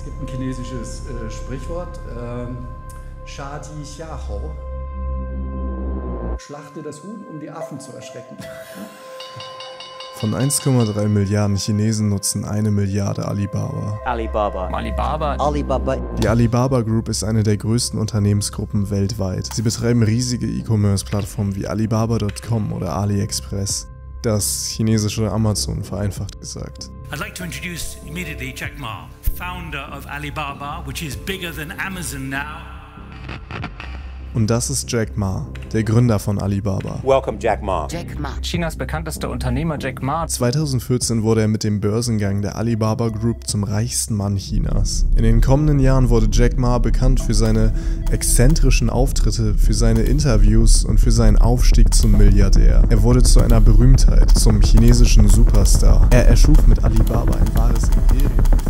Es gibt ein chinesisches Sprichwort, Sha Ji Xia Hou, schlachte das Huhn, um die Affen zu erschrecken. Von 1,3 Milliarden Chinesen nutzen 1 Milliarde Alibaba. Alibaba. Die Alibaba Group ist eine der größten Unternehmensgruppen weltweit. Sie betreiben riesige E-Commerce-Plattformen wie Alibaba.com oder AliExpress. Das chinesische Amazon, vereinfacht gesagt. I'd like to introduce immediately Jack Ma, founder of Alibaba, which is bigger than Amazon now. Und das ist Jack Ma, der Gründer von Alibaba. Welcome, Jack Ma. Jack Ma. Chinas bekanntester Unternehmer Jack Ma. 2014 wurde er mit dem Börsengang der Alibaba Group zum reichsten Mann Chinas. In den kommenden Jahren wurde Jack Ma bekannt für seine exzentrischen Auftritte, für seine Interviews und für seinen Aufstieg zum Milliardär. Er wurde zu einer Berühmtheit, zum chinesischen Superstar. Er erschuf mit Alibaba ein wahres Imperium.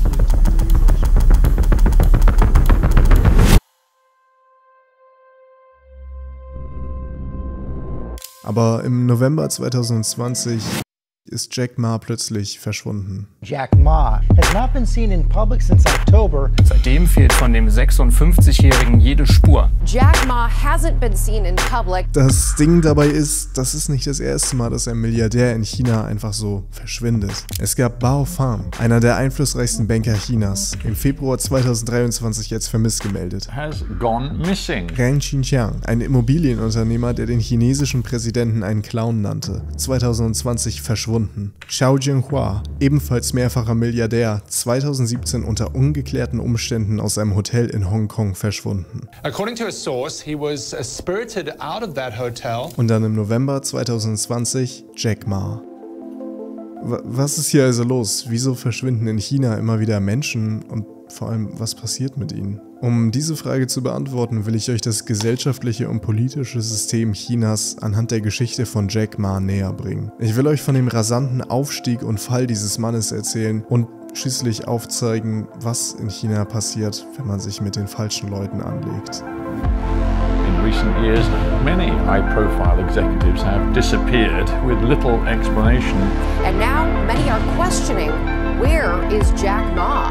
Aber im November 2020 ist Jack Ma plötzlich verschwunden. Jack Ma has not been seen in public since October. Seitdem fehlt von dem 56-Jährigen jede Spur. Jack Ma hasn't been seen in public. Das Ding dabei ist, das ist nicht das erste Mal, dass ein Milliardär in China einfach so verschwindet. Es gab Bao Fan, einer der einflussreichsten Banker Chinas, im Februar 2023 jetzt vermisst gemeldet. Has gone missing. Ren Xinjiang, ein Immobilienunternehmer, der den chinesischen Präsidenten einen Clown nannte, 2020 verschwunden. Xiao Jinhua, ebenfalls mehrfacher Milliardär, 2017 unter ungeklärten Umständen aus einem Hotel in Hongkong verschwunden. According to a source, he was spirited out of that hotel. Und dann im November 2020 Jack Ma. Was ist hier also los? Wieso verschwinden in China immer wieder Menschen und vor allem, was passiert mit ihnen? Um diese Frage zu beantworten, will ich euch das gesellschaftliche und politische System Chinas anhand der Geschichte von Jack Ma näher bringen. Ich will euch von dem rasanten Aufstieg und Fall dieses Mannes erzählen und schließlich aufzeigen, was in China passiert, wenn man sich mit den falschen Leuten anlegt. In recent years, many high-profile executives have disappeared with little explanation. And now many are questioning, where is Jack Ma?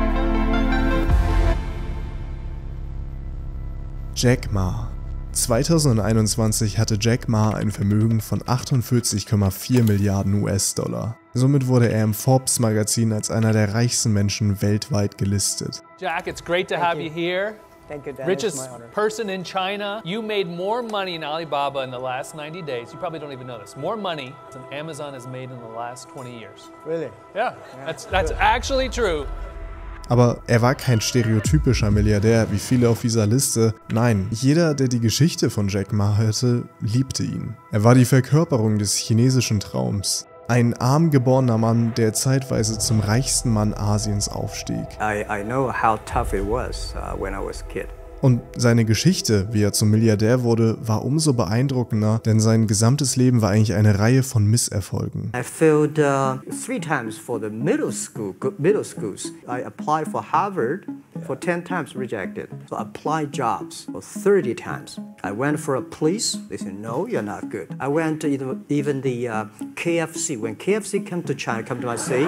Jack Ma. 2021 hatte Jack Ma ein Vermögen von 48,4 Milliarden US-Dollar. Somit wurde er im Forbes-Magazin als einer der reichsten Menschen weltweit gelistet. Jack, it's great to have you here. Thank you, Dan. Richest It's my honor. person in China. You made more money in Alibaba in the last 90 days. You probably don't even know this. More money than Amazon has made in the last 20 years. Really? Yeah, that's actually true. Aber er war kein stereotypischer Milliardär wie viele auf dieser Liste. Nein, jeder, der die Geschichte von Jack Ma hörte, liebte ihn. Er war die Verkörperung des chinesischen Traums. Ein arm geborener Mann, der zeitweise zum reichsten Mann Asiens aufstieg. I know how tough it was when I was a kid. Und seine Geschichte, wie er zum Milliardär wurde, war umso beeindruckender, denn sein gesamtes Leben war eigentlich eine Reihe von Misserfolgen. I failed 3 times for the middle schools. I applied for Harvard for 10 times rejected. So I applied jobs for 30 times. I went for a police. They said, no, you're not good. I went to even the KFC. When KFC came to China, come to my city,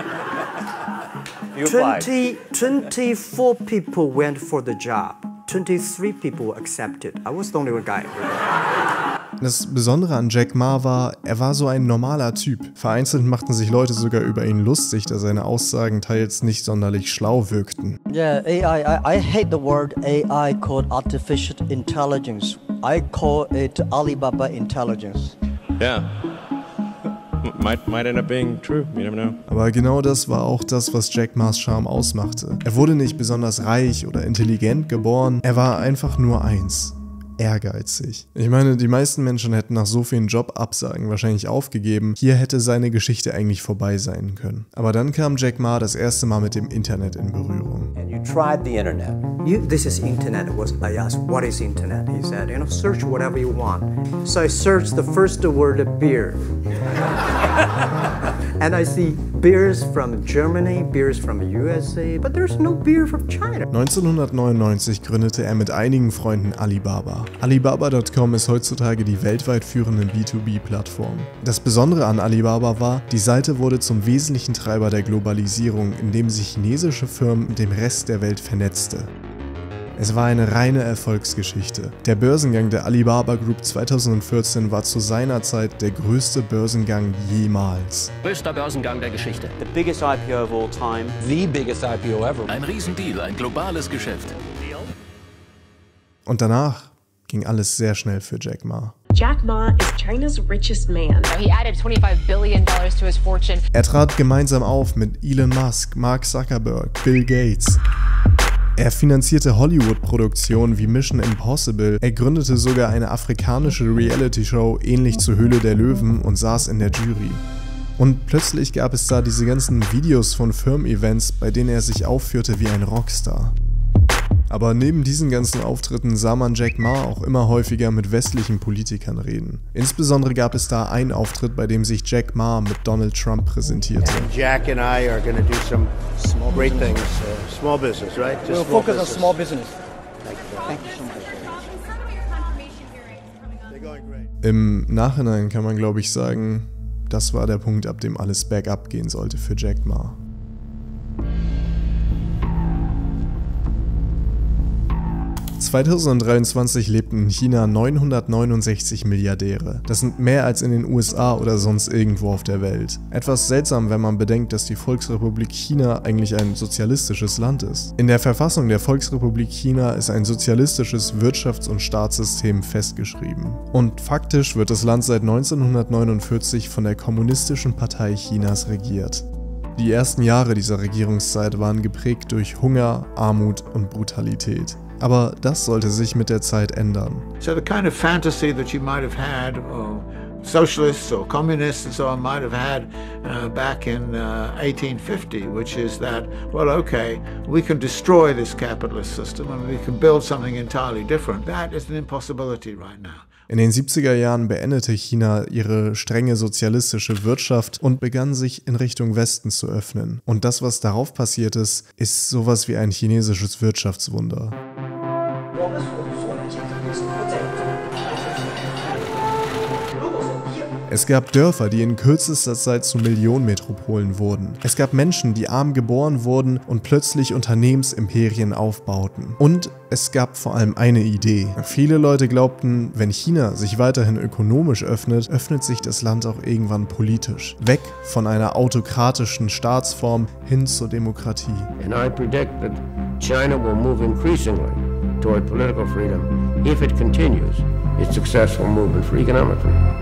24 people went for the job. 23 people accepted. I was the only one guy. Das Besondere an Jack Ma war, er war so ein normaler Typ. Vereinzelt machten sich Leute sogar über ihn lustig, da seine Aussagen teils nicht sonderlich schlau wirkten. Yeah, AI. I hate the word AI called artificial intelligence. I call it Alibaba intelligence. Yeah. Might end up being true, you never know. Aber genau das war auch das, was Jack Ma's Charme ausmachte. Er wurde nicht besonders reich oder intelligent geboren, er war einfach nur eins: ehrgeizig. Ich meine, die meisten Menschen hätten nach so vielen Jobabsagen wahrscheinlich aufgegeben. Hier hätte seine Geschichte eigentlich vorbei sein können. Aber dann kam Jack Ma das erste Mal mit dem Internet in Berührung. And you tried the internet. This is internet. I asked, what is internet? He said, search whatever you want. So I searched the first word, beer. And I see beers from Germany, beers from USA, but there's no beer from China. 1999 gründete er mit einigen Freunden Alibaba. Alibaba.com ist heutzutage die weltweit führende B2B-Plattform. Das Besondere an Alibaba war, die Seite wurde zum wesentlichen Treiber der Globalisierung, indem sich chinesische Firmen mit dem Rest der Welt vernetzte. Es war eine reine Erfolgsgeschichte. Der Börsengang der Alibaba Group 2014 war zu seiner Zeit der größte Börsengang jemals. Größter Börsengang der Geschichte. The biggest IPO of all time. The biggest IPO ever. Ein Riesendeal, ein globales Geschäft. Und danach ging alles sehr schnell für Jack Ma. Jack Ma is China's richest man. He added $25 billion to his fortune. Er trat gemeinsam auf mit Elon Musk, Mark Zuckerberg, Bill Gates. Er finanzierte Hollywood-Produktionen wie Mission Impossible, er gründete sogar eine afrikanische Reality-Show ähnlich zur Höhle der Löwen und saß in der Jury. Und plötzlich gab es da diese ganzen Videos von Firmen-Events, bei denen er sich aufführte wie ein Rockstar. Aber neben diesen ganzen Auftritten sah man Jack Ma auch immer häufiger mit westlichen Politikern reden. Insbesondere gab es da einen Auftritt, bei dem sich Jack Ma mit Donald Trump präsentierte. Jack and I are going to do some great things. Small business, right? We'll focus on small business. Thank you so much. Im Nachhinein kann man, glaube ich, sagen, das war der Punkt, ab dem alles bergab gehen sollte für Jack Ma. (2023) lebten in China 969 Milliardäre. Das sind mehr als in den USA oder sonst irgendwo auf der Welt. Etwas seltsam, wenn man bedenkt, dass die Volksrepublik China eigentlich ein sozialistisches Land ist. In der Verfassung der Volksrepublik China ist ein sozialistisches Wirtschafts- und Staatssystem festgeschrieben. Und faktisch wird das Land seit 1949 von der Kommunistischen Partei Chinas regiert. Die ersten Jahre dieser Regierungszeit waren geprägt durch Hunger, Armut und Brutalität. Aber das sollte sich mit der Zeit ändern. So the kind of fantasy that you might have had, or socialists or communists and so on might have had back in 1850, which is that, well, okay, we can destroy this capitalist system and we can build something entirely different. That is an impossibility right now. In den 70er Jahren beendete China ihre strenge sozialistische Wirtschaft und begann sich in Richtung Westen zu öffnen. Und das, was darauf passiert ist, ist sowas wie ein chinesisches Wirtschaftswunder. Es gab Dörfer, die in kürzester Zeit zu Millionenmetropolen wurden. Es gab Menschen, die arm geboren wurden und plötzlich Unternehmensimperien aufbauten. Und es gab vor allem eine Idee. Viele Leute glaubten, wenn China sich weiterhin ökonomisch öffnet, öffnet sich das Land auch irgendwann politisch. Weg von einer autokratischen Staatsform hin zur Demokratie. And I predict that China will move increasingly toward political freedom if it continues its successful movement for economic freedom.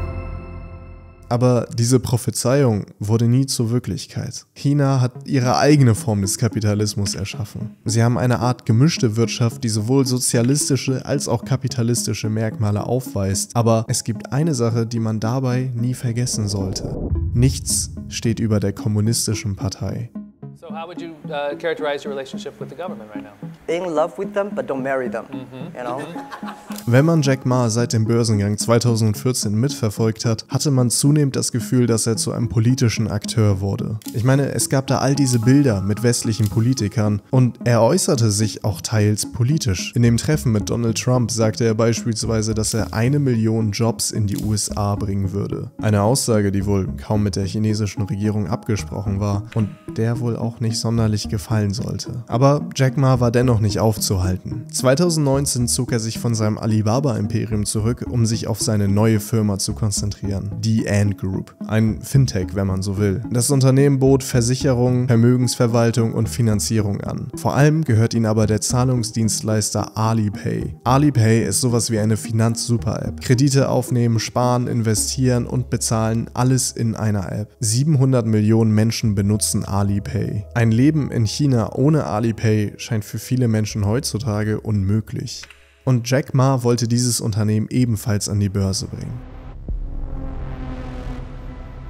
Aber diese Prophezeiung wurde nie zur Wirklichkeit. China hat ihre eigene Form des Kapitalismus erschaffen. Sie haben eine Art gemischte Wirtschaft, die sowohl sozialistische als auch kapitalistische Merkmale aufweist. Aber es gibt eine Sache, die man dabei nie vergessen sollte. Nichts steht über der kommunistischen Partei. So how would you characterize your relationship with the government right now? In love with them, but don't marry them. You know? Wenn man Jack Ma seit dem Börsengang 2014 mitverfolgt hat, hatte man zunehmend das Gefühl, dass er zu einem politischen Akteur wurde. Ich meine, es gab da all diese Bilder mit westlichen Politikern und er äußerte sich auch teils politisch. In dem Treffen mit Donald Trump sagte er beispielsweise, dass er 1 Million Jobs in die USA bringen würde. Eine Aussage, die wohl kaum mit der chinesischen Regierung abgesprochen war und der wohl auch nicht sonderlich gefallen sollte. Aber Jack Ma war dennoch nicht aufzuhalten. 2019 zog er sich von seinem Alibaba-Imperium zurück, um sich auf seine neue Firma zu konzentrieren, die Ant Group, ein Fintech, wenn man so will. Das Unternehmen bot Versicherung, Vermögensverwaltung und Finanzierung an. Vor allem gehört ihnen aber der Zahlungsdienstleister Alipay. Alipay ist sowas wie eine Finanz-Super-App. Kredite aufnehmen, sparen, investieren und bezahlen, alles in einer App. 700 Millionen Menschen benutzen Alipay. Ein Leben in China ohne Alipay scheint für viele Menschen heutzutage unmöglich. Und Jack Ma wollte dieses Unternehmen ebenfalls an die Börse bringen.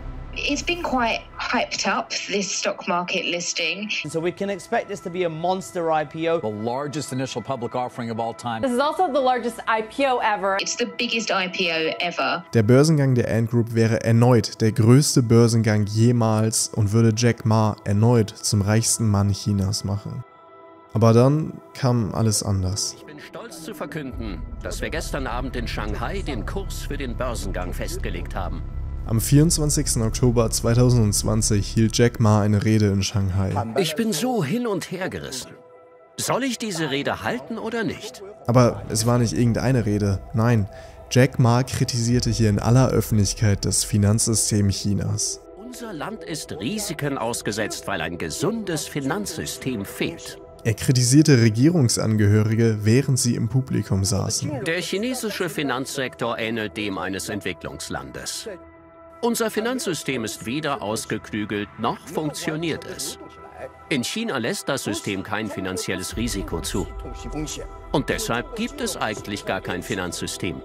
It's been quite hyped up, this stock market listing. So we can expect this to be a monster IPO. The largest initial public offering of all time. This is also the largest IPO ever. It's the biggest IPO ever. Der Börsengang der Ant Group wäre erneut der größte Börsengang jemals und würde Jack Ma erneut zum reichsten Mann Chinas machen. Aber dann kam alles anders. Ich bin stolz zu verkünden, dass wir gestern Abend in Shanghai den Kurs für den Börsengang festgelegt haben. Am 24. Oktober 2020 hielt Jack Ma eine Rede in Shanghai. Ich bin so hin und her gerissen. Soll ich diese Rede halten oder nicht? Aber es war nicht irgendeine Rede, nein. Jack Ma kritisierte hier in aller Öffentlichkeit das Finanzsystem Chinas. Unser Land ist Risiken ausgesetzt, weil ein gesundes Finanzsystem fehlt. Er kritisierte Regierungsangehörige, während sie im Publikum saßen. Der chinesische Finanzsektor ähnelt dem eines Entwicklungslandes. Unser Finanzsystem ist weder ausgeklügelt, noch funktioniert es. In China lässt das System kein finanzielles Risiko zu. Und deshalb gibt es eigentlich gar kein Finanzsystem.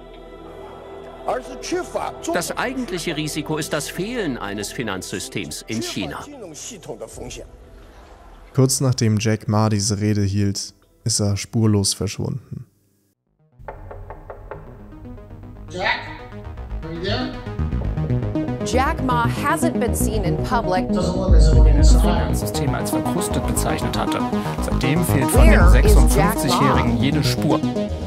Das eigentliche Risiko ist das Fehlen eines Finanzsystems in China. Kurz nachdem Jack Ma diese Rede hielt, ist er spurlos verschwunden. Jack, are you there? Jack Ma hasn't been seen in public. Das Finanzsystem als verkrustet bezeichnet hatte. Seitdem fehlt von dem 56-Jährigen jede Spur.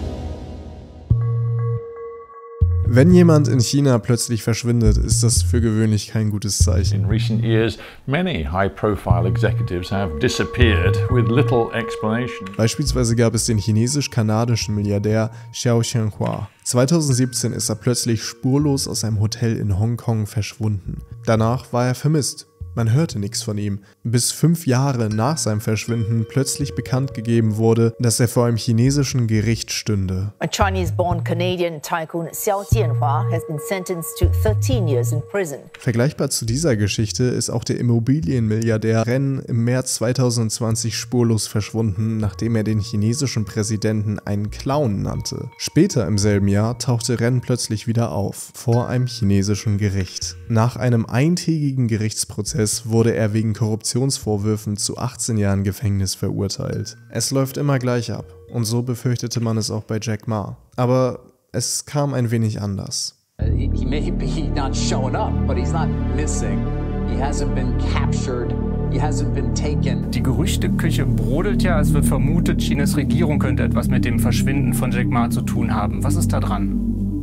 Wenn jemand in China plötzlich verschwindet, ist das für gewöhnlich kein gutes Zeichen. In recent years, many high-profile executives have disappeared with little explanation. Beispielsweise gab es den chinesisch-kanadischen Milliardär Xiao Xianhua. 2017 ist er plötzlich spurlos aus einem Hotel in Hongkong verschwunden. Danach war er vermisst. Man hörte nichts von ihm, bis 5 Jahre nach seinem Verschwinden plötzlich bekannt gegeben wurde, dass er vor einem chinesischen Gericht stünde. A Chinese-born Canadian tycoon Xiao Jianhua has been sentenced to 13 years in prison. Vergleichbar zu dieser Geschichte ist auch der Immobilienmilliardär Ren im März 2020 spurlos verschwunden, nachdem er den chinesischen Präsidenten einen Clown nannte. Später im selben Jahr tauchte Ren plötzlich wieder auf, vor einem chinesischen Gericht. Nach einem eintägigen Gerichtsprozess wurde er wegen Korruptionsvorwürfen zu 18 Jahren Gefängnis verurteilt. Es läuft immer gleich ab und so befürchtete man es auch bei Jack Ma. Aber es kam ein wenig anders. He may be not showing up, but he's not missing. He hasn't been captured. He hasn't been taken. Die Gerüchteküche brodelt ja, es wird vermutet, Chinas Regierung könnte etwas mit dem Verschwinden von Jack Ma zu tun haben. Was ist da dran?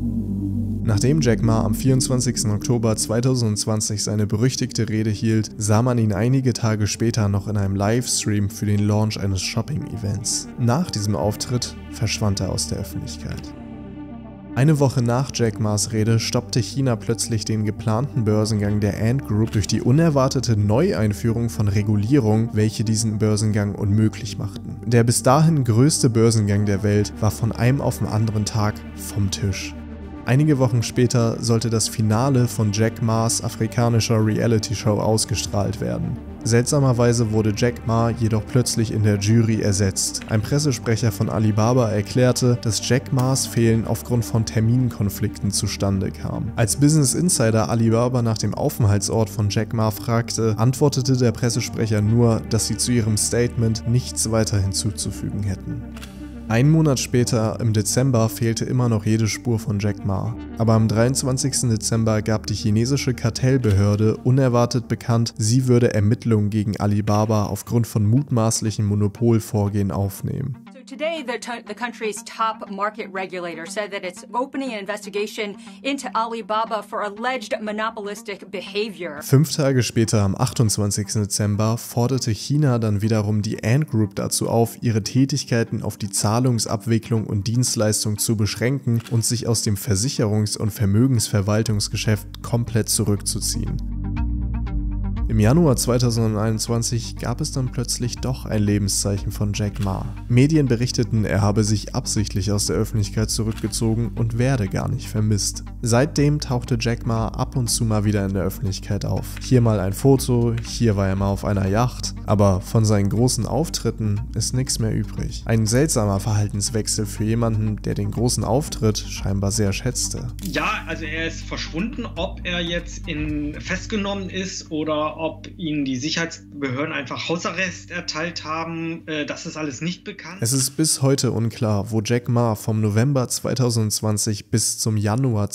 Nachdem Jack Ma am 24. Oktober 2020 seine berüchtigte Rede hielt, sah man ihn einige Tage später noch in einem Livestream für den Launch eines Shopping-Events. Nach diesem Auftritt verschwand er aus der Öffentlichkeit. Eine Woche nach Jack Ma's Rede stoppte China plötzlich den geplanten Börsengang der Ant Group durch die unerwartete Neueinführung von Regulierung, welche diesen Börsengang unmöglich machten. Der bis dahin größte Börsengang der Welt war von einem auf den anderen Tag vom Tisch. Einige Wochen später sollte das Finale von Jack Ma's afrikanischer Reality-Show ausgestrahlt werden. Seltsamerweise wurde Jack Ma jedoch plötzlich in der Jury ersetzt. Ein Pressesprecher von Alibaba erklärte, dass Jack Ma's Fehlen aufgrund von Terminkonflikten zustande kam. Als Business Insider Alibaba nach dem Aufenthaltsort von Jack Ma fragte, antwortete der Pressesprecher nur, dass sie zu ihrem Statement nichts weiter hinzuzufügen hätten. Einen Monat später, im Dezember, fehlte immer noch jede Spur von Jack Ma. Aber am 23. Dezember gab die chinesische Kartellbehörde unerwartet bekannt, sie würde Ermittlungen gegen Alibaba aufgrund von mutmaßlichen Monopolvorgehen aufnehmen. Today, the country's top market regulator said that it's opening an investigation into Alibaba for alleged monopolistic behavior. 5 Tage später, am 28. Dezember, forderte China dann wiederum die Ant Group dazu auf, ihre Tätigkeiten auf die Zahlungsabwicklung und Dienstleistung zu beschränken und sich aus dem Versicherungs- und Vermögensverwaltungsgeschäft komplett zurückzuziehen. Im Januar 2021 gab es dann plötzlich doch ein Lebenszeichen von Jack Ma. Medien berichteten, er habe sich absichtlich aus der Öffentlichkeit zurückgezogen und werde gar nicht vermisst. Seitdem tauchte Jack Ma ab und zu mal wieder in der Öffentlichkeit auf. Hier mal ein Foto, hier war er mal auf einer Yacht, aber von seinen großen Auftritten ist nichts mehr übrig. Ein seltsamer Verhaltenswechsel für jemanden, der den großen Auftritt scheinbar sehr schätzte. Ja, also er ist verschwunden. Ob er jetzt festgenommen ist oder ob ihm die Sicherheitsbehörden einfach Hausarrest erteilt haben, das ist alles nicht bekannt. Es ist bis heute unklar, wo Jack Ma vom November 2020 bis zum Januar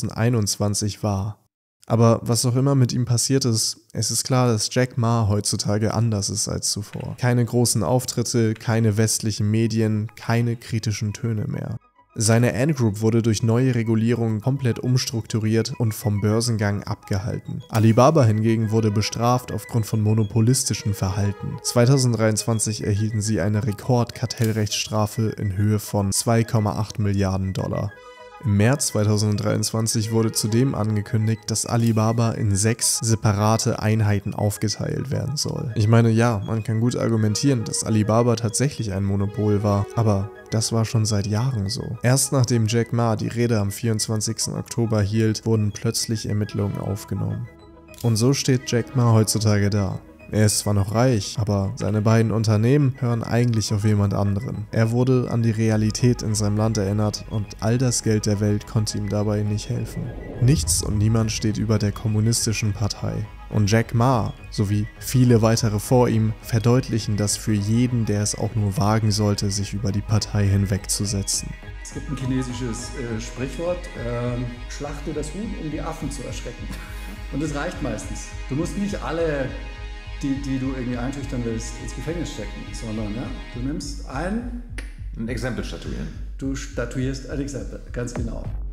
2021 war. Aber was auch immer mit ihm passiert ist, es ist klar, dass Jack Ma heutzutage anders ist als zuvor. Keine großen Auftritte, keine westlichen Medien, keine kritischen Töne mehr. Seine Ant Group wurde durch neue Regulierungen komplett umstrukturiert und vom Börsengang abgehalten. Alibaba hingegen wurde bestraft aufgrund von monopolistischem Verhalten. 2023 erhielten sie eine Rekordkartellrechtsstrafe in Höhe von 2,8 Milliarden $. Im März 2023 wurde zudem angekündigt, dass Alibaba in 6 separate Einheiten aufgeteilt werden soll. Ich meine, ja, man kann gut argumentieren, dass Alibaba tatsächlich ein Monopol war, aber das war schon seit Jahren so. Erst nachdem Jack Ma die Rede am 24. Oktober hielt, wurden plötzlich Ermittlungen aufgenommen. Und so steht Jack Ma heutzutage da. Er ist zwar noch reich, aber seine beiden Unternehmen hören eigentlich auf jemand anderen. Er wurde an die Realität in seinem Land erinnert und all das Geld der Welt konnte ihm dabei nicht helfen. Nichts und niemand steht über der kommunistischen Partei. Und Jack Ma, sowie viele weitere vor ihm, verdeutlichen das für jeden, der es auch nur wagen sollte, sich über die Partei hinwegzusetzen. Es gibt ein chinesisches Sprichwort, schlachte das Huhn, um die Affen zu erschrecken. Und das reicht meistens. Du musst nicht alle, die du irgendwie einschüchtern willst, ins Gefängnis stecken, sondern ja, du nimmst ein Exempel statuieren. Du statuierst ein Exempel, ganz genau.